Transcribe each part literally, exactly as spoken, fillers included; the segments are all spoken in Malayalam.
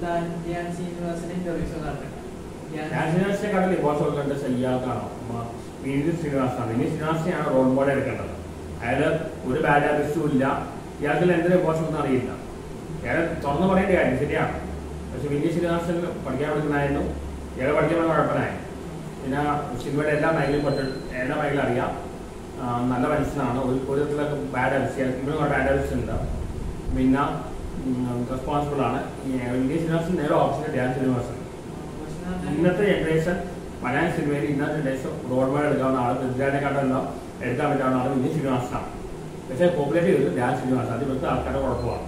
നാഷണലിസ്റ്റിനെ കണ്ടില്ല ഇപ്പോൾ കൊടുക്കേണ്ട ഇയാൾക്കാണോ വിനീത് ശ്രീനിവാസനാണ്. വിനീത് ശ്രീനിവാസനെയാണ് റോൾ മോഡൽ എടുക്കേണ്ടത്. അയാൾ ഒരു ബാഡ് ഹാബിറ്റ്സും ഇല്ല. ഇയാൾക്ക് എന്തൊരു പോഷമൊന്നും അറിയില്ല. അയാൾ തുറന്നു പറയേണ്ട കാര്യം ശരിയാണ്. പക്ഷെ വിനീത് ശ്രീനിവാസൻ പഠിക്കാൻ പഠിക്കണമായിരുന്നു. ഇയാൾ പഠിക്കാൻ കുഴപ്പമില്ലായി. പിന്നെ സിനിമയുടെ എല്ലാ മേഖലയും പെട്ട് എല്ലാ മേഖലയും അറിയാം. നല്ല മനുഷ്യനാണ്. ഒരു ഒരു തരത്തിലൊക്കെ ബാഡ് ഹാബിറ്റ്സ് ഇവരും ബാഡ് ഹാബിറ്റ്സ് ഉണ്ട്. പിന്നെ റെസ്പോൺസിബിൾ ആണ്. വിനീത് ശ്രീനിവാസൻ നേരെ ഓപ്പോസിറ്റ് ധ്യാൻ ശ്രീനിവാസൻ. ഇന്നത്തെ ജനറേഷൻ മലയാള സിനിമയിൽ ഇന്നത്തെ ജനറേഷൻ റോൾ മോഡൽ എടുക്കാവുന്ന ആൾ പൃഥ്വിരാജിനെക്കാട്ടെല്ലാം എടുക്കാൻ പറ്റാവുന്ന ആൾ വിനീത് ശ്രീനിവാസനാണ്. പക്ഷേ പോപ്പുലേറ്റ് ചെയ്തത് ധ്യാൻ ശ്രീനിവാസൻ. അത് ഇവിടുത്തെ ആൾക്കാരുടെ കുഴപ്പമാണ്.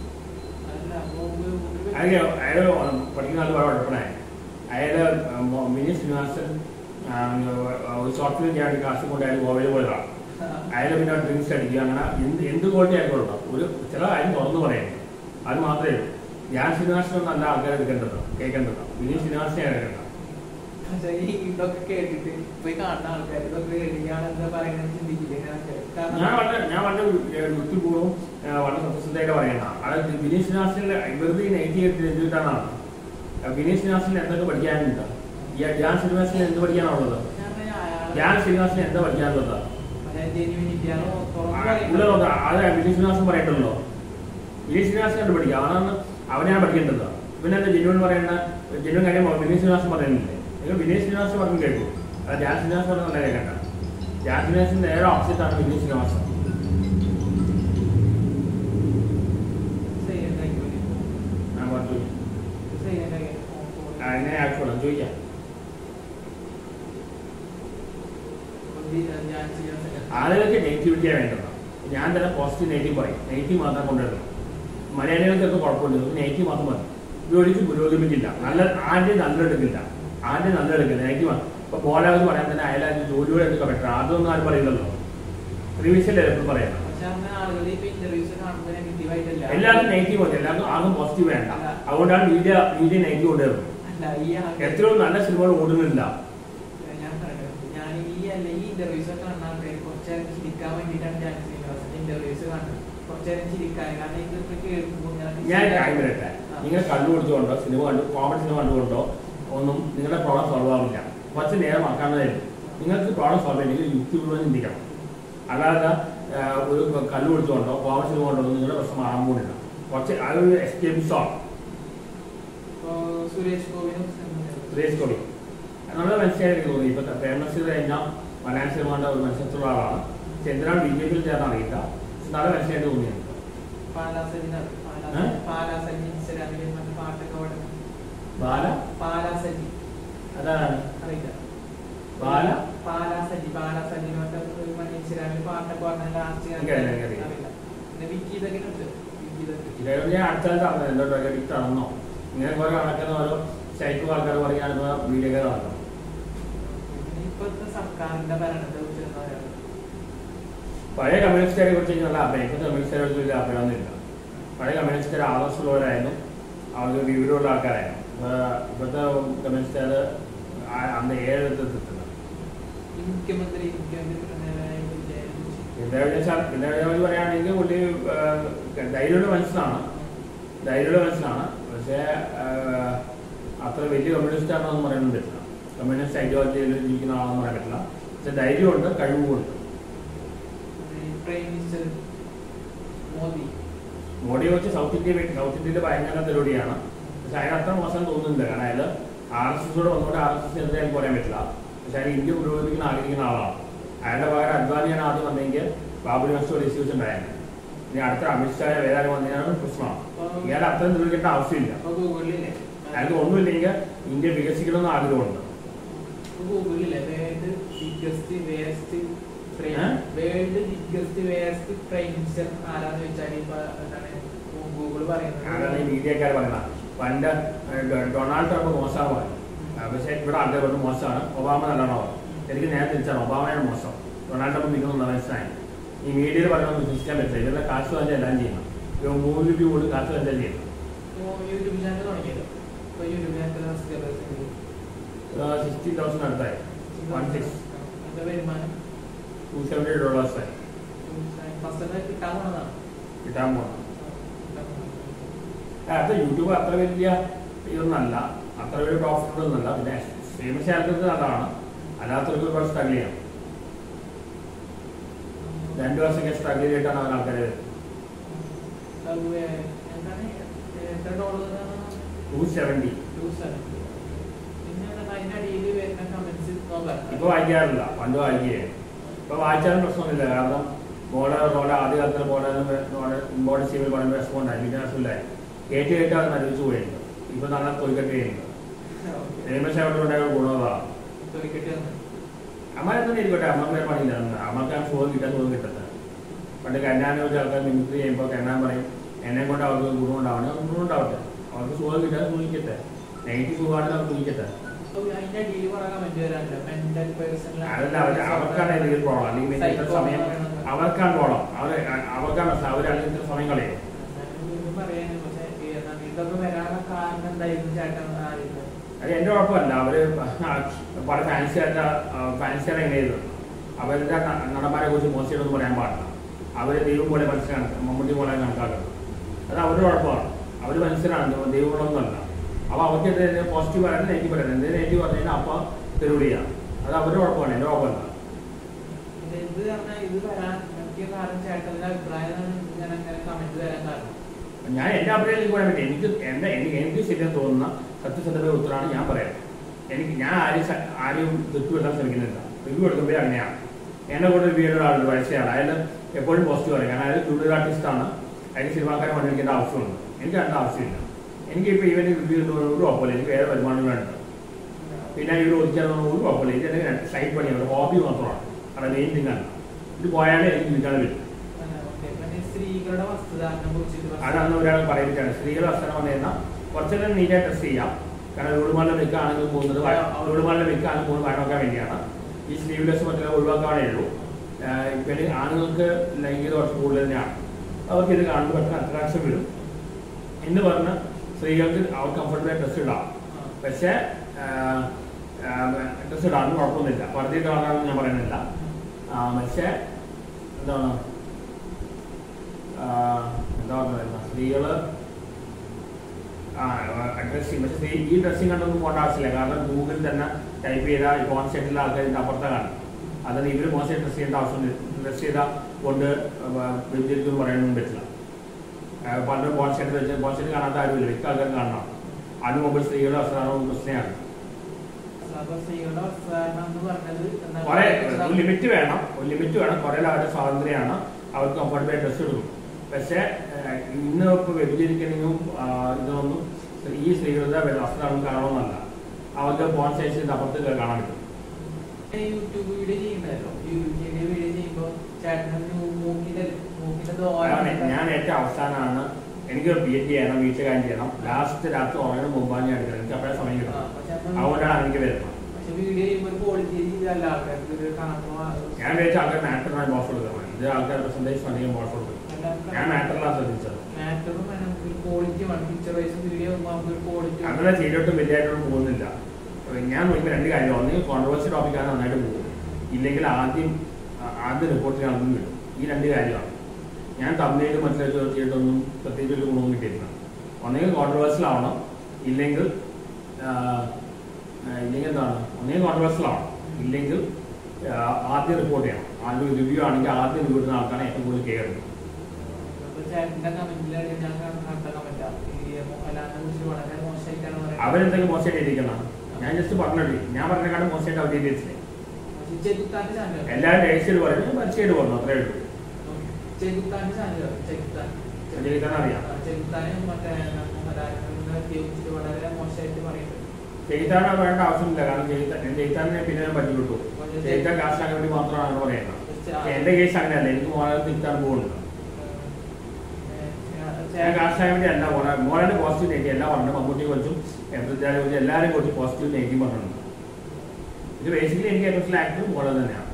അയാൾ അയാൾ പഠിക്കുന്ന ആൾ വളരെ കുഴപ്പമായി. അയാൾ വിനീത് ശ്രീനിവാസൻ ഒരു ഷോർട്ട് ഫിലിം ചെയ്യാൻ കാശ് കൊണ്ട് അയാൾ ഗോവയിൽ പോയതാണ്. അയാൾ പിന്നെ ഡ്രിങ്ക്സ് അടിക്കുക. അങ്ങനെ എന്ത് എന്ത് ക്വാളിറ്റി ആയിക്കോളാം. ഒരു ചില കാര്യം തുറന്നു പറയുന്നത് അത് മാത്രമേ ഉള്ളൂ. ധ്യാൻ ശ്രീനിവാസൻ നല്ല ആൾക്കാർ എടുക്കേണ്ടത് കേൾക്കേണ്ടത്. വിനീത് ശ്രീനിവാസനെ എടുക്കേണ്ടത്. ഇതൊക്കെ കേട്ടിട്ട് പോയി കാണുന്ന ആൾക്കാർ ഇതൊക്കെ എന്താ പറയുന്നത് ചിന്തിക്കില്ലേ? ഞാൻ വളരെ ഞാൻ വളരെ യുക്തിപൂർവ്വം വളരെ സത്യസന്ധമായിട്ട് പറയുന്ന അത് വിനീത് ശ്രീനിവാസനിൽ വെറുതെ നെഗറ്റീവ് എഴുതിയിട്ടാണ്. വിനീത് ശ്രീനിവാസനിൽ എന്തൊക്കെ പഠിക്കാനുണ്ട്? ഈ ധ്യാൻ ശ്രീനിവാസനിൽ എന്ത് പഠിക്കാനുള്ളത്? ധ്യാൻ ശ്രീനിവാസന് എന്താ പഠിക്കാനുള്ളത്? ഉള്ളത് അത് വിനീത് ശ്രീനിവാസൻ പറയട്ടുള്ളൂ. വിനീത് ശ്രീനിവാസൻ എന്ത് പഠിക്കുക? അവനാണ് അവനെയാണ് പഠിക്കേണ്ടത്. പിന്നെ എന്താ ജെന്യൂൻ പറയേണ്ട ജെന്യൂൻ കാര്യം വിനീത് ശ്രീനിവാസൻ പറയുന്നില്ലേ? നിങ്ങൾ വിനീത് ശ്രീനിവാസൻ പറഞ്ഞു കേൾക്കും. അത് ധ്യാൻ ശ്രീനിവാസൻ പറഞ്ഞ നല്ല കേൾക്കണ്ട. ധ്യാൻ ശ്രീനിവാസൻ നേരെ ഓപ്പോസിറ്റ് ആണ് വിനീത് ശ്രീനിവാസൻ. അതിനെ ആയിക്കോളാം ചോദിക്കാം. ആളുകൾക്ക് നെഗറ്റിവിറ്റിയാണ് വേണ്ടത്. ഞാൻ തന്നെ പോസിറ്റീവ് നെഗറ്റീവ് പറയും. നെഗറ്റീവ് മാത്രം കൊണ്ടുവരണം. മലയാളികൾക്കൊക്കെ കുഴപ്പമില്ല. നെഗറ്റീവ് മാത്രം മതി. ജോലിക്ക് പുരോഗമിക്കില്ല. നല്ല ആദ്യം നല്ലെടുക്കില്ല. ആദ്യം നല്ലെടുക്കില്ല. നെഗറ്റീവ് ഇപ്പൊ പോലാവെന്ന് പറയാൻ തന്നെ അയാൾ ജോലിയോടെ എടുക്കാൻ പറ്റണം. അതൊന്നും ആരും പറയില്ലല്ലോ. റിവിഷനിൽ എപ്പോഴും പറയണം. എല്ലാവർക്കും നെഗറ്റീവ് മതി. എല്ലാവർക്കും ആർക്കും പോസിറ്റീവ് വേണ്ട. അതുകൊണ്ടാണ് മീഡിയ മീഡിയ നെഗറ്റീവ് കൊണ്ടുവരുന്നത്. എത്രയോ നല്ല സിനിമകൾ ഓടുന്നില്ല. ഞാൻ കാര്യം പറയട്ടെ. നിങ്ങൾ കണ്ടു കൊടുത്തുകൊണ്ടോ സിനിമ കണ്ടു കോമഡി സിനിമ കണ്ടുകൊണ്ടോ ഒന്നും നിങ്ങളുടെ പ്രോബ്ലം സോൾവ് ആവില്ല. കുറച്ച് നേരം ആക്കാവുന്നതായിരുന്നു. നിങ്ങൾക്ക് പ്രോബ്ലം സോൾവ് ചെയ്യണമെങ്കിൽ യുക്തിപൂർവ്വം ചിന്തിക്കണം. അല്ലാതെ ഒരു കല്ലു കൊടുത്തുകൊണ്ടോ കോമഡി സിനിമ കൊണ്ടോ നിങ്ങളുടെ പ്രശ്നം മാറാൻ പോകുന്നില്ല. കുറച്ച് അതൊരു എസ്കേപ്പ് സോങ്. സുരേഷ് സുരേഷ് ഗോപി നമ്മളെ മനസ്സിലാക്കി തോന്നി. ഇപ്പൊ ഫേമസ് കഴിഞ്ഞാൽ മലയാള സിനിമയുടെ ഒരു മത്സരത്തിലുള്ള ആളാണ്. പക്ഷെ എന്തിനാണ് ബി ജെ പിയിൽ ചേർന്ന് അറിയില്ല. നല്ല മനസ്സിലായിട്ട് തോന്നിയത്. അതാണ് ബാല ഞാൻ അടുത്താണെന്നോ എന്തോട്ടോ ഡിക്റ്റാണെന്നോ ഇങ്ങനെ കുറെ കണക്കുന്ന ഓരോ സൈക്കോ ആൾക്കാർ പറയാൻ വീഡിയോ നടക്കണം. ഇപ്പോഴത്തെ സർക്കാരിന്റെ ഭരണത്തെ കുറിച്ച് പഴയ കമ്മ്യൂണിസ്റ്റുകാരെ കുറിച്ച് നല്ല അഭിനയം. ഇപ്പോഴത്തെ കമ്മ്യൂണിസ്റ്റുകാരെ കുറിച്ച് വലിയ അഭിനയൊന്നുമില്ല. പഴയ കമ്മ്യൂണിസ്റ്റുകാർ ആദർശമുള്ളവരായിരുന്നു. അവർക്ക് വിവരമുള്ള ആൾക്കാരായിരുന്നു. ഇപ്പോഴത്തെ കമ്മ്യൂണിസ്റ്റുകാർ അന്ന് ഏഴെടുത്തിട്ടുണ്ട്. മുഖ്യമന്ത്രി പിണറായി പറയുകയാണെങ്കിൽ പുള്ളി ധൈര്യമുള്ള മനുഷ്യനാണ്. ധൈര്യമുള്ള മനുഷ്യനാണ്. പക്ഷേ അത്ര വലിയ കമ്മ്യൂണിസ്റ്റ് ആണെന്ന് പറയാൻ പറ്റില്ല. കമ്മ്യൂണിസ്റ്റ് ഐഡിയോളജിയിൽ ജീവിക്കുന്ന ആളെന്ന് പറയാൻ പറ്റില്ല. പക്ഷെ ധൈര്യമുണ്ട്, കഴിവുമുണ്ട്. മോഡിയെ വെച്ച് സൗത്ത് ഇന്ത്യ സൗത്ത് ഇന്ത്യയിൽ ഭയങ്കര പരിപാടിയാണ്. പക്ഷെ അതിന് അത്ര മോശം തോന്നുന്നില്ല. കാരണം അയാൾ ആർ എസ് എസിലൂടെ വന്നുകൊണ്ട് ആർ എസ് എസ് എതിരെ എനിക്ക് പറയാൻ പറ്റില്ല. പക്ഷെ അയാൾ ഇന്ത്യ പുരോഗമിക്കുന്ന ആഗ്രഹിക്കുന്ന ആളാണ്. അയാളുടെ പകരം അദ്വാനിയാണ് ആദ്യം വന്നെങ്കിൽ ബാബുരി മസ്ജിദോട് ഇഷ്യൂസ് ഉണ്ടായിരുന്നു. ഇനി അടുത്ത അമിത്ഷാ വേറെ വന്നതിനാണ് പ്രശ്നമാണ്. ഇയാൾ അത്രയും നിർമ്മിക്കേണ്ട ആവശ്യമില്ല. അയാൾക്ക് ഒന്നുമില്ലെങ്കിൽ ഇന്ത്യ വികസിക്കണമെന്ന് ആഗ്രഹമുണ്ട്. അതാണ് ഈ മീഡിയക്കാർ പറയുന്നത്. പണ്ട് ഡൊണാൾഡ് ട്രംപ് മോശമാണ്. പക്ഷേ ഇവിടെ ആൾക്കാർ പറഞ്ഞു മോശമാണ്, ഒബാമ നല്ലതാണോ? എനിക്ക് നേരെ തിരിച്ചാണ്, ഒബാമയാണ് മോശം, ഡൊണാൾഡ് ട്രംപ് നിൽക്കുന്ന മനസ്സിലായി. ഈ മീഡിയയിൽ പറയുന്നത് വിശ്വസിക്കാൻ പറ്റില്ല. ഇവരുടെ കാശ് വാങ്ങിച്ചാൽ എല്ലാം ചെയ്യണം. ഇവ മൂന്ന് രൂപ കൂടി കാശ് വാങ്ങിച്ചാൽ ചെയ്യണം. സിക്സ്റ്റി തൗസൻഡ് അടുത്തായി. വൺ സിക്സ് ടു സെവൻറ്റി ഡോളേഴ്സായി കിട്ടാൻ പോകണം. അത് യൂട്യൂബ് അത്ര വലിയ ഇതൊന്നല്ല, അത്ര വലിയ പ്രോഫിറ്റബിൾ ഒന്നല്ല. പിന്നെ ഫേമസ് ആൾക്കാർക്ക് അതാണ്, അല്ലാത്തവർക്ക് ഒരുപാട് സ്ട്രഗിൾ ചെയ്യാം. രണ്ടു വർഷം സ്ട്രഗിൾ ചെയ്തിട്ടാണ് അവർ ആൾക്കാരെ ടു സെവൻറ്റി ഇപ്പൊ വായിക്കാറില്ല, പണ്ട് വായിക്കുകയാണ്. ഇപ്പൊ വായിച്ചാലും പ്രശ്നമൊന്നുമില്ല. കാരണം മോളെ പോലെ ആദ്യ കാലത്തിൽ പോലെ ഇമ്പോർട്ടൻസ് ചെയ്യുമ്പോൾ പറയുമ്പോൾ വിഷമമുണ്ടായി, പിന്നെ വിഷമില്ലായി കേട്ട് കേട്ട് അത് മരവിച്ചു പോയിട്ടുണ്ട്. ഇപ്പൊ നല്ല തൊലിക്കെട്ട് ചെയ്യുന്നുണ്ട്. ഫേമസ് ആയിട്ടുണ്ടായ ഗുണമാണ്. അമ്മ തന്നെ ഇരിക്കട്ടെ, അമ്മക്ക് വേറെ പണിയില്ല. അമ്മക്ക് ആ സുഖം കിട്ടാൻ സുഖം കിട്ടുന്നത്. പണ്ട് കന്നാനെ വെച്ച് ആൾക്കാർ മിമിക്രി ചെയ്യുമ്പോൾ കന്നാൻ പറയും എന്നെ കൊണ്ട് അവർക്ക് ഗുണം ഉണ്ടാവണേ, ഗുണം ഉണ്ടാവട്ടെ. അവർക്ക് സുഖം കിട്ടാൻ സൂചിക്കട്ടെ, നെഗറ്റീവ് സുഖമാണെങ്കിൽ അവർ സൂചിക്കട്ടെ. അതല്ല, അവർ അവർക്കാണ് ഇതിൽ പോകണം. അല്ലെങ്കിൽ ഇത്ര സമയം അവർക്കാണ് പോകണം. അവർ അവർക്കാണ് അവർ അല്ലെങ്കിൽ ഇത്ര സമയം കളയും. അത് എന്റെ കുഴപ്പമല്ല. അവര് പല ഫാൻസിയായിട്ട് ഫാൻസിയാണ് എങ്ങനെ ചെയ്തത്. അവരുടെ നടന്മാരെ കുറിച്ച് മോശമായിട്ടൊന്നും പറയാൻ പാടില്ല. അവര് ദൈവം പോലെ മനുഷ്യരാണ്, മമ്മൂട്ടി പോലെ കണക്കാക്കുന്നത്. അത് അവരുടെ കുഴപ്പമാണ്. അവർ മനുഷ്യരാണ്, ദൈവങ്ങളൊന്നുമല്ല. അപ്പൊ അവർക്ക് എന്തെങ്കിലും പോസിറ്റീവ് പറയാനും നെഗറ്റീവ് പറയാനും, എന്തെങ്കിലും നെഗറ്റീവ് പറഞ്ഞു കഴിഞ്ഞാൽ അപ്പൊ തെരുവിടി ചെയ്യാം. അത് അവരുടെ കുഴപ്പമാണ്, എന്റെ കുഴപ്പമല്ല. ഞാൻ എന്റെ അഭിപ്രായം പറയാൻ പറ്റും. എനിക്ക് എന്റെ എനിക്ക് എനിക്ക് ശരിയാൻ തോന്നുന്ന സത്യസന്ധമായ ഉത്തരമാണ് ഞാൻ പറയാം. എനിക്ക് ഞാൻ ആരും ആരും റിവ്യൂ എടുക്കാൻ ശ്രമിക്കുന്നില്ല. റിവ്യൂ എടുക്കുമ്പോഴേ അങ്ങനെയാണ്. എന്നെ കൂടെ റിവ്യൂ ചെയ്യുന്ന ആളുകൾ വയസ്സയാണ്. അയാൾ എപ്പോഴും പോസിറ്റീവ് പറയും. കാരണം അയാൾ ജൂനിയർ ആർട്ടിസ്റ്റാണ്. അതിന് സിനിമാക്കാരെ പണിയെടുക്കേണ്ട ആവശ്യമുണ്ട്. എനിക്ക് അതിൻ്റെ ആവശ്യമില്ല. എനിക്കിപ്പോൾ ഇവന് റിവ്യൂ ചെയ്യുന്ന ഒരു കുഴപ്പമില്ല. എനിക്ക് വേറെ വരുമാനം വേണ്ട. പിന്നെ ഇവർ ഒതുക്കാൻ ഒരു കുഴപ്പമില്ല. ഇത് എൻ്റെ സൈഡ് പണിയാണ്, ഒരു ഹോബി മാത്രമാണ്. അത് മെയിൻ തിങ്ങാണ്. ഇത് പോയാലേ എനിക്ക് ജീവിക്കാൻ പറ്റും. അതാണ് ഒരാൾ പറയുന്നതാണ്. സ്ത്രീകളുടെ വസ്ത്രം വന്നു കഴിഞ്ഞാൽ കുറച്ചെല്ലാം നീറ്റായി ഡ്രസ് ചെയ്യാം. കാരണം വീടുമാരുടെ വെക്കാണെങ്കിൽ പോകുന്നത് വീടുമാരുടെ വെക്കാണെങ്കിൽ പോകുന്നത് വയനൊക്കാൻ വേണ്ടിയാണ്. ഈ സ്ലീവ്ലെസ് മറ്റെല്ലാം ഒഴിവാക്കാനേ ഉള്ളൂ. പിന്നെ ആണുങ്ങൾക്ക് ലൈംഗികത കുറച്ച് കൂടുതൽ തന്നെയാണ്. അവർക്ക് ഇത് കാണുമ്പോൾ പെട്ടെന്ന് അട്രാക്ഷൻ വരും എന്ന് പറഞ്ഞ് സ്ത്രീകൾക്ക് അവർ കംഫർട്ടബിളായി ഡ്രസ്സ് ഇടാം. പക്ഷേ ഡ്രസ്സ് ഇടാനും കുഴപ്പമൊന്നുമില്ല. പർദ്ദയിട്ട് കാണാനൊന്നും ഞാൻ പറയുന്നില്ല. പക്ഷേ എന്താണ് എന്താ പറയുക, സ്ത്രീകൾ ഡ്രസ്സിങ് പക്ഷേ ഈ ഡ്രസ്സിങ് കണ്ടൊന്നും പോകേണ്ട ആവശ്യമില്ല. കാരണം ഗൂഗിളിൽ തന്നെ ടൈപ്പ് ചെയ്താൽ ഫോൺ സെറ്റിലെ ആൾക്കാരിൻ്റെ അപ്പുറത്തെ കാണും. അതായത് ഇവർ മോശം ഡ്രസ് ചെയ്യേണ്ട ആവശ്യമില്ല. ഡ്രസ് ചെയ്താൽ കൊണ്ട് വ്യതിരിക്കും പറയാനൊന്നും പറ്റില്ല. പലരും ഫോൺ സെറ്റ് വെച്ച് ഫോൺ സെറ്റ് കാണാത്ത ആരുമില്ല. മിക്ക ആൾക്കാരും കാണണം. അതിന് മുമ്പ് സ്ത്രീകളുടെ വസ്ത്രം പ്രശ്നമാണ്. കുറെ ലിമിറ്റ് വേണം, ഒരു ലിമിറ്റ് വേണം. കുറെ അവരുടെ സ്വാതന്ത്ര്യമാണ്, അവർക്ക് കംഫർട്ടബിൾ ഡ്രസ് എടുക്കും. പക്ഷേ ഇന്ന് ഇപ്പോൾ വ്യഭിചരിക്കണമെങ്കിലും ഇതൊന്നും ഈ സ്ത്രീകളുടെ വസ്ത്രം കാണണമെന്നല്ല. അവർക്ക് ഫോൺ സൈസിന്റെ അപ്പുറത്ത് കാണാൻ പറ്റും. യൂട്യൂബ് വീഡിയോ ചെയ്യുന്നല്ലോ, യൂട്യൂബ് വീഡിയോ ചെയ്യുമ്പോൾ ഞാൻ ഏറ്റവും അവസാനമാണ് എനിക്ക് പി എച്ച് ചെയ്യണം, വീട്ടിൽ കാര്യം ചെയ്യണം. ലാസ്റ്റ് രാത്രി ഉറങ്ങുന്ന മുമ്പാണ് ഞാൻ എടുക്കണം. എനിക്ക് അപ്പോഴേ സമയം കിട്ടണം. അതുകൊണ്ടാണ് എനിക്ക് വരുന്നത്. ഞാൻ വിചാരിച്ച ആൾക്കാർ മാറ്ററിനായി ബോസ് കൊടുക്കണം. ഇത് ആൾക്കാർ പെർസെന്റേജ് അധികം ബോസ് കൊടുക്കും. ഞാൻ മാറ്ററിലാണ് ശ്രദ്ധിച്ചത്. അങ്ങനെ ചെയ്തിട്ടും വലിയതായിട്ടൊന്നും പോകുന്നില്ല. ഞാൻ നോക്കുമ്പോൾ രണ്ട് കാര്യം. ഒന്നെങ്കിൽ കോൺട്രവേഴ്സി ടോപ്പിക്കാണ് നന്നായിട്ട് പോകും, ഇല്ലെങ്കിൽ ആദ്യം ആദ്യം റിപ്പോർട്ട് ചെയ്യാനൊന്നും കിട്ടും. ഈ രണ്ട് കാര്യമാണ്. ഞാൻ തമിഴിൽ മറ്റൊരു ചെയ്തിട്ടൊന്നും പ്രത്യേകിച്ച് ഒരു ഗുണവും കിട്ടിയിട്ടില്ല. ഒന്നെങ്കിൽ കോൺട്രവേഴ്സിലാവണം, ഇല്ലെങ്കിൽ ഇല്ലെങ്കിൽ എന്താണ് ഒന്നെങ്കിൽ കോൺട്രവേഴ്സിലാവണം, ഇല്ലെങ്കിൽ ആദ്യം റിപ്പോർട്ട് ചെയ്യണം. ആദ്യം റിവ്യൂ ആണെങ്കിൽ ആദ്യം റിവ്യൂ ചെയ്യുന്ന ആൾക്കാണ് ഏറ്റവും കൂടുതൽ കെയർ ചെയ്യുന്നത്. അവരെന്തൊക്കെ മോശമായിട്ട് ഇരിക്കണം. ഞാൻ ജസ്റ്റ് പറഞ്ഞില്ലേ, ഞാൻ പറഞ്ഞേക്കാളും മോശമായിട്ട് അവർ ചെയ്തിട്ടില്ലേ. എല്ലാവരും രഹസ്യം പറഞ്ഞു, ഞാൻ പരസ്യമായിട്ട് പറഞ്ഞു, അത്രേ ഉള്ളൂ. ചെകുത്താൻ അറിയാം. ചെയ്താൻ വേണ്ട ആവശ്യമില്ല. കാരണം ചെയ്താനെ പിന്നെ പറ്റി കിട്ടു. ചെയ്താൻ കാശാക്കാൻ വേണ്ടി മാത്രമാണ് പറയുന്നത്. എന്റെ കേസ് അങ്ങനെയല്ല. എനിക്ക് മോളെ തിരുത്താൻ പോകുന്നുണ്ട്. ഞാൻ കാശാക്കാൻ വേണ്ടി അല്ല മോളെ മോളെ പോസിറ്റീവ് നെഗറ്റീവ് എല്ലാം പറഞ്ഞു. മമ്മൂട്ടിയെ കുറിച്ചും പൃഥ്വിരാജിനെ കുറിച്ചും എല്ലാവരെയും കുറിച്ച് പോസിറ്റീവ് നെഗറ്റീവ് പറഞ്ഞിട്ടുണ്ട്. ഇത് ബേസിക്കലി എനിക്ക് ഏറ്റവും ആക്ടർ മോളെ തന്നെയാണ്.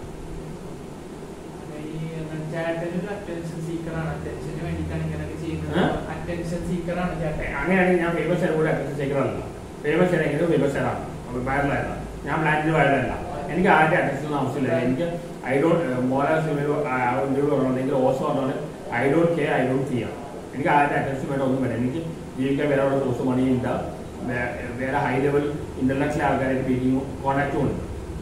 അങ്ങനെയാണെങ്കിൽ ഞാൻ ഫേമസ് ആയ കൂടെ അറ്റൻഷൻ സീക്കറല്ല. ഫേമസ് ആണെങ്കിലും ഫേമസ് ആണ്, വൈറലല്ല. ഞാൻ ബ്ലാൻഡിൽ വൈറലല്ല. എനിക്ക് ആരുടെ അറ്റൻഷൻ ആവശ്യമില്ല. എനിക്ക് ഐ ഡോണ്ട് മോളെ പറഞ്ഞിട്ടുണ്ടെങ്കിൽ ഓസോ പറഞ്ഞാൽ I don't care, I don't ചെയ്യാം. എനിക്ക് ആരുടെ അറ്റൻഷൻ വേണ്ട, ഒന്നും വേണ്ട. എനിക്ക് ജീവിക്കാൻ വരാനുള്ള സോഴ്സ് മണിയുണ്ട്, വേറെ ഹൈ ലെവൽ ഇന്റർനാഷണൽ ആൾക്കാരായിട്ട് മീറ്റിംഗും കോൺടാക്റ്റും ഉണ്ട്.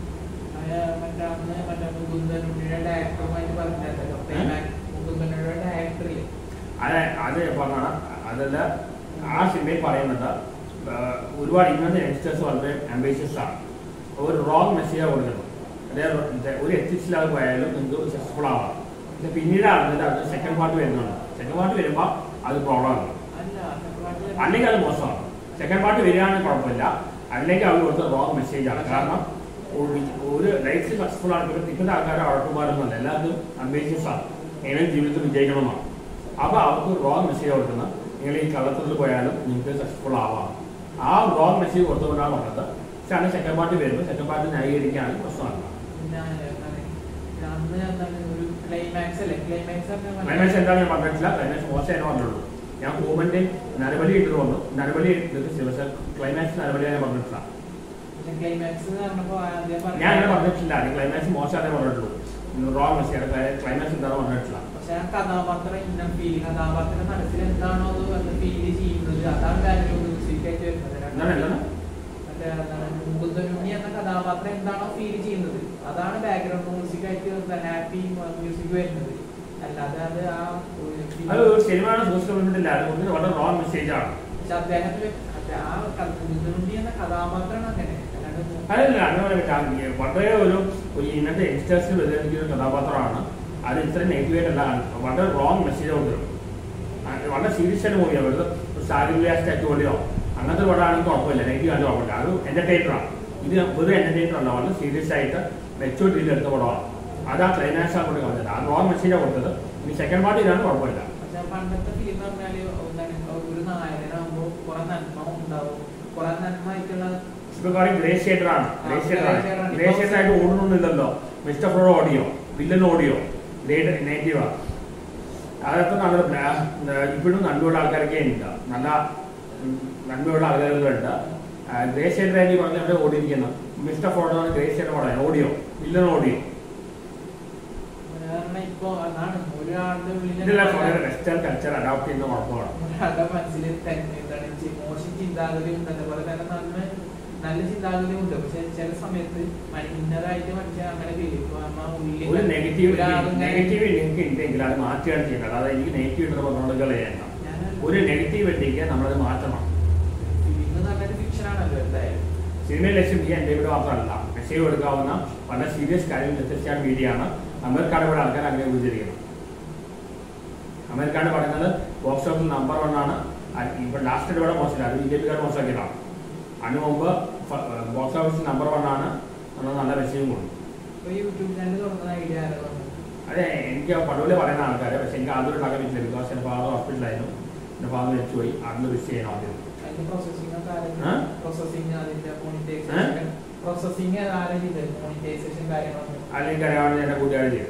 അതെ അത് പറഞ്ഞാണ് അതല്ല ആ സിനിമയിൽ പറയുന്നത് ഒരുപാട് ഇന്നത്തെ യങ്സ്റ്റേഴ്സ് വളരെ ആംബിഷ്യസ് ആണ്. ഒരു റോങ് മെസ്സേജ് കൊടുക്കണം. അതായത് ഒരു എത്തിക്സിലാതെ പോയാലും നിങ്ങൾക്ക് സക്സസ്ഫുൾ ആവാം. പക്ഷെ പിന്നീട് അറിഞ്ഞിട്ട് അത് സെക്കൻഡ് പാർട്ട് വരുന്നുണ്ട്. സെക്കൻഡ് പാർട്ട് വരുമ്പോൾ അത് പ്രോബ്ലമാണ്, അല്ലെങ്കിൽ അത് മോശമാണ്. സെക്കൻഡ് പാർട്ട് വരികയാണെങ്കിൽ കുഴപ്പമില്ല, അല്ലെങ്കിൽ അവർ കൊടുത്ത റോങ് മെസ്സേജാണ്. കാരണം ഒരു ലൈഫിൽ സക്സസ്ഫുൾ ആണ്. ഇപ്പോഴത്തെ ആൾക്കാരെ ഉഴപ്പുമാരൊന്നുമല്ല, എല്ലാവർക്കും അംബിഷ്യസ് ആണ്, എങ്ങനെ ജീവിതത്തിൽ വിജയിക്കണമെന്നാണ്. അപ്പോൾ അവർക്ക് റോങ് മെസ്സേജ് കൊടുക്കുന്നത് നിങ്ങൾ ഈ കള്ളത്തിൽ പോയാലും നിങ്ങൾക്ക് സക്സസ്ഫുൾ ആവാം. ആ റോങ് മെസ്സേജ് കൊടുത്തുകൊണ്ടാണ് പറഞ്ഞത്. പക്ഷെ അങ്ങനെ സെക്കൻഡ് പാർട്ടി വരുമ്പോൾ സെക്കൻഡ് പാർട്ടി ന്യായീകരിക്കുകയാണെങ്കിൽ പ്രശ്നമാണ്. ക്ലൈമാക്സ് എന്താണ് ഞാൻ പറഞ്ഞിട്ടില്ല. ക്ലൈമാക്സ് മോശം പറഞ്ഞുള്ളൂ. ഞാൻ കൂമന്റെ നരബലി ഇട്ടിട്ട് വന്നു. നരബലി ക്ലൈമാക്സ് നരബലി ഞാൻ പറഞ്ഞിട്ടില്ല. ഞാൻ അങ്ങനെ പറഞ്ഞിട്ടില്ല. ക്ലൈമാക്സ് മോശമാണേ പറഞ്ഞിട്ടുള്ളൂ. റോങ് മെസ്സേജ് ക്ലൈമാക്സ് എന്താണെന്ന് പറഞ്ഞിട്ടില്ല. കഥാപാത്രം ഇന്ന ഫീൽ കഥാപാത്രം മനസ്സിൽ എന്താണോ അത് ഫീൽ ചെയ്യുന്നത് അതാണ് ബാക്ക്ഗ്രൗണ്ട് മ്യൂസിക്കായിട്ട് വരുന്നത്. മുകുന്ദനുണ്ണി എന്ന കഥാപാത്രം എന്താണോ ഫീൽ ചെയ്യുന്നത് അതാണ് ബാക്ക്ഗ്രൗണ്ട് മ്യൂസിക്കായിട്ട് ഹാപ്പി മ്യൂസിക് വരുന്നത്. അല്ലാതെ അത് ആ സിനിമ വളരെ റോങ് മെസ്സേജ് ആണ്. പക്ഷെ അദ്ദേഹത്തിന് ആ മുകുന്ദനുണ്ണി എന്ന കഥാപാത്രമാണ് അങ്ങനെ. അതല്ല അങ്ങനെ വളരെ ഒരു ഇന്നത്തെ യങ്സ്റ്റേഴ്സിൽ വ്യതിരിക്കുന്ന ഒരു കഥാപാത്രമാണ്. അത് ഇത്ര നെഗറ്റീവായിട്ടല്ല, വളരെ റോങ് മെസ്സേജ് കൊണ്ടുവരും. വളരെ സീരിയസ് ആയിട്ട് മൂവിയാണ്. ഒരു സാരിയ സ്റ്റാറ്റ് പോലെയോ അങ്ങനത്തെ പടമാണെങ്കിൽ കുഴപ്പമില്ല, നെഗറ്റീവ് ആയിട്ട് കുഴപ്പമില്ല. അത് എന്റർടൈനറാണ്. ഇത് വെറുതെ എന്റർടൈനർ അല്ല, വളരെ സീരിയസ് ആയിട്ട് മെച്ചൂർ രീതിയിൽ എടുത്ത പടമാണ്. അത് ആ ക്ലൈമാക്സ് ആണ് കൊണ്ട് കളഞ്ഞത്. ആ റോങ് മെസ്സേജാണ് കൊടുത്തത്. ഇനി സെക്കൻഡ് പാർട്ട് ഇതാണ് കുഴപ്പമില്ല. പണ്ടത്തെ ഫിലിം പറഞ്ഞാല് ഒരു നായകനാകുമ്പോൾ കുറെ നന്മ ഉണ്ടാവും, കുറെ നന്മ ആയിട്ടുള്ള ഇപ്പൊ പറയും ഗ്രേ ഷേഡറാണ്. ഗ്രേ ഷേഡറാണ് ഗ്രേ ഷേഡറായിട്ട് ഓടുന്നൊന്നുമില്ലല്ലോ. മിസ്റ്റർ ഫ്രോഡ് ഓടിയോ, വില്ലൻ ഓടിയോ, നെഗറ്റീവാണ്. അതൊക്കെ നല്ല ഇപ്പോഴും നന്മയുള്ള ആൾക്കാരൊക്കെ ഉണ്ട്, നല്ല നന്മയുള്ള ആളുകളുണ്ട്. ഗ്രേ ഷേഡറായി പറഞ്ഞ അവിടെ ഓടിയിരിക്കുന്നത് മിസ്റ്റർ ഫ്രോഡ് ഗ്രേ ഷേഡ് ഓടാൻ ഓടിയോ, വില്ലൻ ഓടിയോ. വെസ്റ്റേൺ കൾച്ചർ അഡോപ്റ്റ് ചെയ്യുന്ന കുഴപ്പമാണ്. മനസ്സിൽ മോശം ചിന്താഗതി ഉണ്ട്, അതുപോലെ തന്നെ നന്മ നല്ല ചിന്താഗതി ഉണ്ട്. പക്ഷെ ചില സമയത്ത് ഇന്നതായിട്ട് മനുഷ്യൻ അങ്ങനെ ഒരു നെഗറ്റീവ് നെഗറ്റീവ് എനിക്ക് ഉണ്ടെങ്കിൽ അത് മാറ്റുകയാണ് ചെയ്യുന്നത്. അതായത് എനിക്ക് നെഗറ്റീവ് ഉണ്ടെന്ന് പറഞ്ഞുകൊണ്ട് ചെയ്യണ്ട. ഒരു നെഗറ്റീവ് ഉണ്ടെങ്കിൽ നമ്മളത് മാറ്റണം. ഫിക്ഷനാണല്ലോ എന്തായാലും. സിനിമയിൽ ലക്ഷ്യം ചെയ്യാൻ എൻ്റെ ഇവിടെ മാത്രമല്ല, മെസ്സേജ് കൊടുക്കാവുന്ന വളരെ സീരിയസ് കാര്യം വ്യത്യസ്തമായ മീഡിയ ആണ്. അമേരിക്കയുടെ ഇവിടെ ആൾക്കാർ അങ്ങനെ ഉപയോഗിച്ചിരിക്കുന്നത്. അമേരിക്കയുടെ പറയുന്നത് ബോക്സ് ഓഫീസ് നമ്പർ വൺ ആണ്. ഇപ്പൊ ലാസ്റ്റ് ഇവിടെ മോശമില്ല, അത് ബി ജെ പിക്കാർ മോശമാക്കിയതാണ്. അതിന് മുമ്പ് ബോക്സ് ഓഫീസ് നമ്പർ വൺ ആണ് നമ്മൾ നല്ല മെസ്സേജും കൊടുക്കും. അതെ, എനിക്ക് പടവില് പറയുന്ന ആൾക്കാരെ, പക്ഷെ എനിക്ക് ആദ്യം ഉണ്ടാക്കാൻ പറ്റില്ല. ബിക്കോസ് എൻ്റെ ഫാദർ ഹോസ്പിറ്റലായിരുന്നു, എൻ്റെ ഫാദർ മരിച്ചുപോയി. അതിന് വിഷ് ചെയ്യണം ആദ്യം. അല്ലെങ്കിൽ അറിയാവുന്ന എൻ്റെ കൂട്ടുകാർ ചെയ്യണം.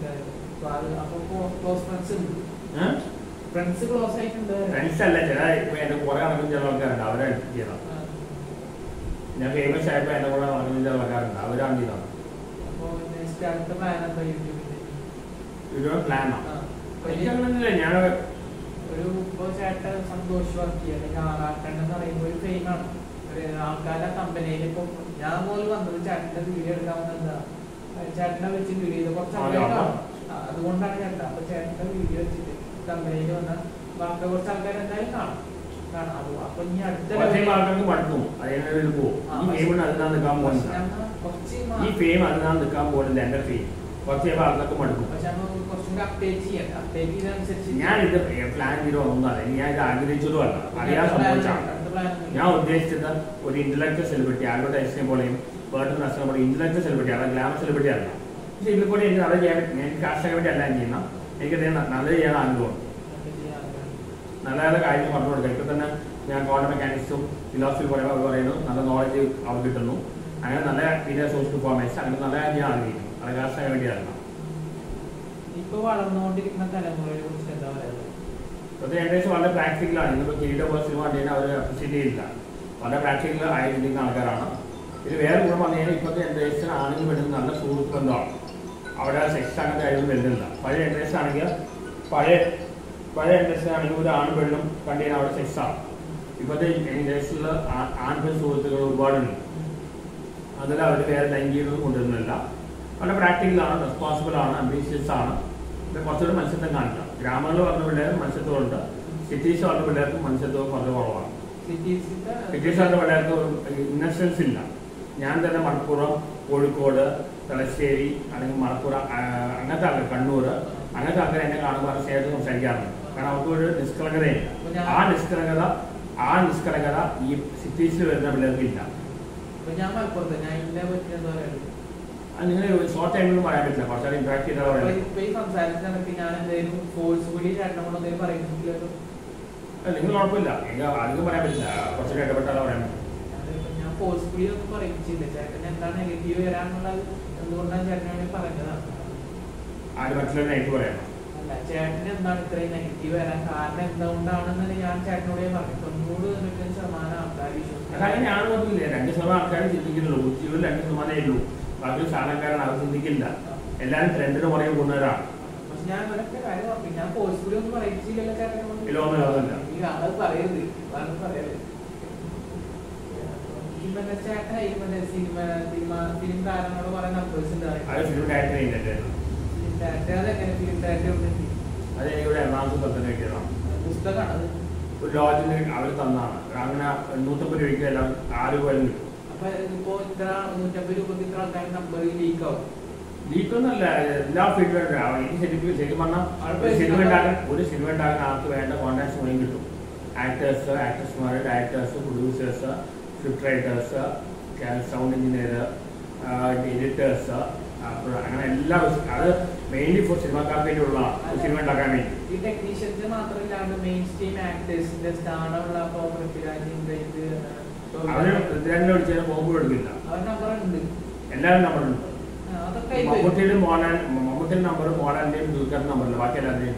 ഫ്രണ്ട്സ് അല്ല, ചില ഇപ്പൊ എന്റെ കുറെ നടക്കുന്ന ചില ആൾക്കാരുണ്ട്, അവരെ ചെയ്യണം. ഞാൻ ഫേമസ് ആയപ്പോ എന്റെ കൂടെ നടക്കുന്ന ചില ആൾക്കാരുണ്ട്, അവരാണ് ചെയ്തത്. പ്ലാനാണ് എനിക്കങ്ങനെയൊന്നുമില്ല. ഞാൻ ഒരു ഇപ്പൊ ചേട്ടൻ സന്തോഷ് വർക്കി അല്ലെങ്കിൽ ആറാട്ടൻ എന്ന് പറയുമ്പോൾ ഒരു ഫെയിമാണ്. ആൾക്കാരുടെ കമ്പനിയിൽ ഇപ്പൊ ഞാൻ പോലും വന്നത് ചേട്ടന്റെ വീഡിയോ എടുക്കാവുന്ന എന്താ ചേട്ടനെ വെച്ച് വീഡിയോ ചെയ്ത് കുറച്ച് ആൾക്കാർ, അതുകൊണ്ടാണ് ചേട്ടൻ. അപ്പൊ ചേട്ടന്റെ വീഡിയോ വെച്ചിട്ട് കമ്പനിയിൽ വന്ന ബാക്കി കുറച്ച് ആൾക്കാർ എന്തായാലും കാണും കാണാം. അപ്പൊ ഇനി അടുത്ത ആൾക്കാർക്ക് മടുക്കും. ഈ ഫെയിം അതിനാണ് നിൽക്കാൻ പോകുന്നില്ല. എന്റെ ഫെയിം കുറച്ച് ആൾക്കാർക്ക് മടുക്കും. ഞാൻ ഇത് പ്ലാൻ ചെയ്തോ ഒന്നല്ല, ഞാൻ ഇത് ആഗ്രഹിച്ചതും അല്ല, അറിയാൻ സംഭവിച്ചാണ്. ഞാൻ ഉദ്ദേശിച്ചത് ഒരു ഇന്റലക്ച്വൽ സെലിബ്രിറ്റി, അഡ്വർടൈസിനെ പോലെയും വേർഡ് നഷ്ടം പോലെ ഇന്റലക്ച്വൽ സെലിബ്രിറ്റി അല്ല, ഗ്ലാമർ സെലിബ്രിറ്റി അല്ല. പക്ഷെ ഇതിൽ കൂടെ എനിക്ക് നല്ല ചെയ്യാൻ ഞാൻ കാശൊക്കെ വേണ്ടി അല്ല ചെയ്യുന്ന, എനിക്ക് നല്ലത് ചെയ്യാൻ ആഗ്രഹമുണ്ട്. നല്ല നല്ല കാര്യങ്ങൾ പറഞ്ഞു കൊടുക്കാം. ഇപ്പൊ തന്നെ ഞാൻ ക്വാണ്ടം മെക്കാനിക്സും ഫിലോസഫി പറയുമ്പോൾ അവർ പറയുന്നു നല്ല നോളജ് അവർ കിട്ടുന്നു. അങ്ങനെ നല്ല മീഡിയ സോഴ്സ് പെർഫോമൻസ് അങ്ങനെ നല്ല ഞാൻ ആഗ്രഹിക്കുന്നു. അത് കാശൊക്കെ വേണ്ടിയല്ല. ഇപ്പൊ വളർന്നുകൊണ്ടിരിക്കുന്ന തലമുറയെ കുറിച്ച് എന്താ പറയുന്നത്? ഇപ്പോഴത്തെ ജനറേഷൻ വളരെ പ്രാക്ടിക്കലാണ്. ഇന്നിപ്പോൾ കിരീട പോലെ സിനിമ കണ്ടു കഴിഞ്ഞാൽ അവർ അപ്രിഷിയേറ്റ് ചെയ്യില്ല. വളരെ പ്രാക്ടിക്കൽ ആയി ചിന്തിക്കുന്ന ആൾക്കാരാണ്. ഇത് വേറെ ഗുണം വന്നു കഴിഞ്ഞാൽ ഇപ്പോഴത്തെ ജനറേഷൻ ആണെങ്കിൽ വരുന്നത് നല്ല സുഹൃത്ത് ബന്ധമാണ്. അവിടെ സെക്സ് അങ്ങനത്തെ കാര്യമൊന്നും വരുന്നില്ല. പഴയ ജനറേഷൻ ആണെങ്കിൽ പഴയ പഴയ ജനറേഷൻ ആണെങ്കിൽ ഒരു ആണും പെണ്ണും കണ്ടു കഴിഞ്ഞാൽ അവിടെ സെക്സാണ്. ഇപ്പോഴത്തെ ഇൻഡസ്ട്രിയിൽ ആൺപെൺ സുഹൃത്തുക്കൾ ഒരുപാടുണ്ട്. അതിൽ അവർ വേറെ ലൈംഗികത കൊണ്ടുവരുന്നില്ല. വളരെ പ്രാക്ടിക്കലാണ്, റെസ്പോൺസിബിൾ ആണ്, അംബീഷ്യസ് ആണ്. കുറച്ചുകൂടി മനുഷ്യത്വം കാണിക്കാം. ഗ്രാമങ്ങളിൽ പറഞ്ഞ പിള്ളേർ മനുഷ്യത്വമുണ്ട്, സിറ്റീസ് പറഞ്ഞ പിള്ളേർക്ക് മനുഷ്യത്വം വളരെ കുറവാണ്. സിറ്റീസ് പറഞ്ഞ പിള്ളേർക്ക് ഇന്നസെൻസ് ഇല്ല. ഞാൻ തന്നെ മലപ്പുറം, കോഴിക്കോട്, തലശ്ശേരി അല്ലെങ്കിൽ മലപ്പുറം അങ്ങനത്തെ ആൾക്കാർ, കണ്ണൂർ അങ്ങനത്തെ ആൾക്കാർ എന്നെ കാണുമ്പോൾ സ്നേഹത്തിൽ സംസാരിക്കാറുണ്ട്. കാരണം അവർക്ക് ഒരു നിഷ്കളങ്കതയില്ല. ആ നിഷ്കളങ്കത ആ നിഷ്കളങ്കത ഈ സിറ്റീസിൽ വരുന്ന പിള്ളേർക്ക് ഇല്ല. നിങ്ങൾ ഷോർട്ട് ടൈമിലും പറയാൻ പറ്റില്ല, കുറച്ചാൽ ഇമ്പാക്ട് ചെയ്താൽ പറയാം. നിങ്ങൾ കുഴപ്പമില്ല, എനിക്ക് അധികം പറയാൻ പറ്റില്ല, കുറച്ചൊക്കെ ഇടപെട്ടാൽ പറയാൻ പറ്റും. ആര് മറ്റുള്ളവരായിട്ട് പറയാം. ചേട്ടന് എന്താണ് ഇത്രയും നെഗറ്റീവ് വരാൻ കാരണം എന്തുകൊണ്ടാണെന്ന് ഞാൻ ചേട്ടനോട് പറഞ്ഞു. തൊണ്ണൂറ് തൊണ്ണൂറ്റഞ്ച് ശതമാനം ആൾക്കാർ അങ്ങനെ ഞാൻ നോക്കില്ല. രണ്ട് ശതമാനം ആൾക്കാർ ചിന്തിക്കുന്നുള്ളൂ. ജീവിതത്തിൽ രണ്ട് ശതമാനമേ ഉള്ളൂ. ബാക്കി സാധാരണക്കാരാണ്, അവർ ചിന്തിക്കില്ല. എല്ലാവരും ട്രെൻഡിന് പുറകെ പോകുന്നവരാണ്. പക്ഷെ ഞാൻ ഒരൊക്കെ കാര്യം പറഞ്ഞു, ഞാൻ പോസിബിളി ഒന്നും പറയിച്ചില്ലല്ലോ ചേട്ടനെ. അത് പറയരുത് പറയരുത് ചേട്ടനായി സിനിമ സിനിമ ഫിലിം താരങ്ങളോട് പറയുന്ന നമ്പേഴ്സ് ഉണ്ട്. പുസ്തകമാണ് ഒരു ലോജിന് അവർ തന്നാണ്. അങ്ങനെ എണ്ണൂറ്റമ്പത് രൂപയ്ക്ക് എല്ലാം ആറ് പോയാലും കിട്ടും. അപ്പൊ ഇപ്പോ ഇത്ര നൂറ്റമ്പത് രൂപയ്ക്ക് ഇത്ര ആൾക്കാർ നമ്പർ ലീക്ക് ആവും. ലീക്കൊന്നല്ല, എല്ലാ ഫീൽഡിലും എനിക്ക് ശരിക്കും ശരിക്കും പറഞ്ഞാൽ സിനിമ ഉണ്ടാക്കാൻ ഒരു സിനിമ ഉണ്ടാക്കാൻ ആൾക്ക് വേണ്ട കോൺടാക്ട്സ് മുഴുവൻ കിട്ടും. ആക്ടേഴ്സ്, ആക്ട്രസ്മാർ, directors, producers, script writers, sound engineer, editors, അങ്ങനെ എല്ലാ അത് മെയിൻലി ഫോർ സിനിമക്കാർക്ക് വേണ്ടിയുള്ളതാണ്, സിനിമ ഉണ്ടാക്കാൻ വേണ്ടി. ഈ ടെക്നീഷ്യൻസ് മാത്രമല്ലാണ്ട് മെയിൻ സ്ട്രീം ആക്ടേഴ്സിന്റെ സ്ഥാനമുള്ള അവര് പൃഥ്വിരാജിനെ വിളിച്ചാൽ പോകുമ്പോൾ എടുക്കില്ല. എല്ലാവരും നമ്പറുണ്ട്. മമ്മൂട്ടിയുടെ മോഹൻലാൽ മമ്മൂട്ടിയുടെ നമ്പർ മോഹൻലാലിന്റെയും ദുൽഖറിന്റെ നമ്പറില്ല, ബാക്കി എല്ലാവരുടെയും.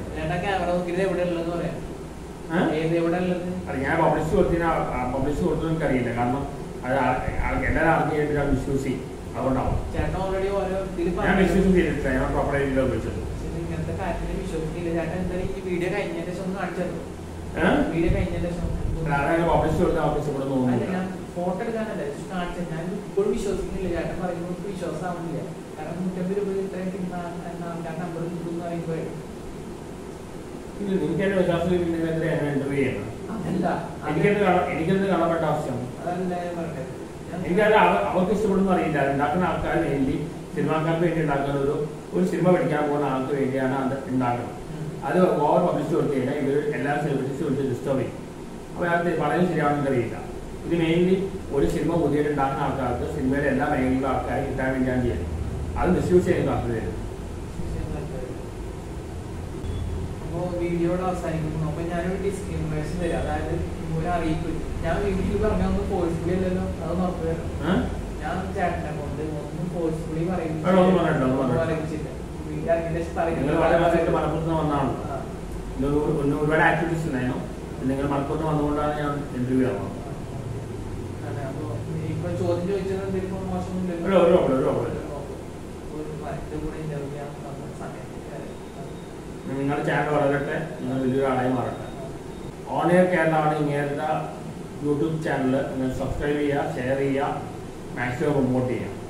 അത് ഞാൻ പബ്ലിഷ് കൊടുത്തിന് പബ്ലിഷ് കൊടുത്തത് എനിക്കറിയില്ല. കാരണം അത് എല്ലാവരും അറിഞ്ഞു കഴിഞ്ഞിട്ട് വിശ്വസി, അതുകൊണ്ടാവും. ഞാൻ വിശ്വസം ചെയ്തിട്ടില്ല, ഞാൻ പ്രോപ്പറായിട്ടില്ല ഉപയോഗിച്ചത്. ഇങ്ങനത്തെ കാര്യത്തിന് വിശ്വസിക്കില്ല ചേട്ടൻ. എന്തായാലും ഈ വീഡിയോ കഴിഞ്ഞതിന് ശേഷം ഒന്ന് കാണിച്ചു തന്നു. വീഡിയോ കഴിഞ്ഞതിന് ശേഷം പബ്ലിഷ് കൊടുത്താൽ പബ്ലിഷ് ഇവിടെ തോന്നുന്നു. ഞാൻ ഫോട്ടോ എടുക്കാനല്ല കാണിച്ചു. ഞാൻ ഇപ്പോഴും വിശ്വസിക്കുന്നില്ല. ചേട്ടൻ പറയുമ്പോൾ വിശ്വാസമാവുന്നില്ല. കാരണം നൂറ്റമ്പത് രൂപ ഇത്രയും കിട്ടുന്ന ആൾക്കാർ നമ്പർ കിട്ടുന്ന പറയുമ്പോഴേ എനിക്ക് എന്നെ വിശ്വാസം ഇന്റർവ്യൂ ചെയ്യണം. അതല്ല എനിക്കെന്ത് എനിക്കെന്ത് കാണപ്പെട്ട ആവശ്യം. അതല്ല ഞാൻ പറഞ്ഞത്. എനിക്കത് അവർക്ക് ഇഷ്ടപ്പെടുന്ന അറിയില്ല. ഉണ്ടാക്കുന്ന ആൾക്കാർ വേണ്ടി, സിനിമാക്കാർക്ക് വേണ്ടി ഉണ്ടാക്കുന്ന ഒരു ഒരു സിനിമ പഠിക്കാൻ പോകുന്ന ആൾക്ക് വേണ്ടിയാണ് അത് ഉണ്ടാക്കുന്നത്. അത് ഓവർ പബ്ലിഷ് കൊടുത്തു കഴിഞ്ഞാൽ ഇവർ എല്ലാ സെലിബ്രിറ്റീസ് വിളിച്ച് ഡിസ്റ്റർബ് ചെയ്യും. അപ്പോൾ അത് പറയുന്നത് ശരിയാണെന്ന് അറിയില്ല. ഇത് മെയിൻലി ഒരു സിനിമ പുതിയത് ഉണ്ടാക്കുന്ന ആൾക്കാർക്ക് സിനിമയിലെ എല്ലാ മേഖലയിലും ആൾക്കാർ കിട്ടാൻ വേണ്ടിയാണ് ചെയ്യുന്നത്. അത് മിസ്യൂസ് ചെയ്യുന്ന താല്പര്യം. അപ്പോൾ വീഡിയോയുടെ അവസാനിക്കുന്നു. അപ്പോൾ ഞാനൊരു ഡിസ്ക്രിമിനേഷൻ തരാം. അതായത് ഒരു അറിയിപ്പ്. ഞാൻ വീട്ടിൽ പറഞ്ഞൊന്നും ഫോഴ്സ്ഫുള്ളി അല്ലല്ലോ, അതൊന്നും ഉറപ്പ് തരാം. ഞാൻ ചേട്ടനെ കൊണ്ട് ഒന്നും ഫോഴ്സ്ഫുള്ളി പറയിച്ചില്ല. വീട്ടിൽ ഒരുപാട് ആക്ടിവിറ്റീസ് ഉണ്ടായിരുന്നു. നിങ്ങൾ മലപ്പുറത്ത് വന്നുകൊണ്ടാണ് ഞാൻ ഇന്റർവ്യൂ ആവുന്നത്. ഇപ്പൊ ചോദ്യം ചോദിച്ചത് എന്തെങ്കിലും മോശമൊന്നുമില്ലല്ലോ. നിങ്ങളുടെ ചാനൽ വളരട്ടെ, നിങ്ങൾ വലിയൊരാളായി മാറട്ടെ. ഓൺ എയർ കേരളമാണ് ഇങ്ങനത്തെ യൂട്യൂബ് ചാനൽ. നിങ്ങൾ സബ്സ്ക്രൈബ് ചെയ്യുക, ഷെയർ ചെയ്യുക, മാക്സിമം പ്രൊമോട്ട് ചെയ്യുക.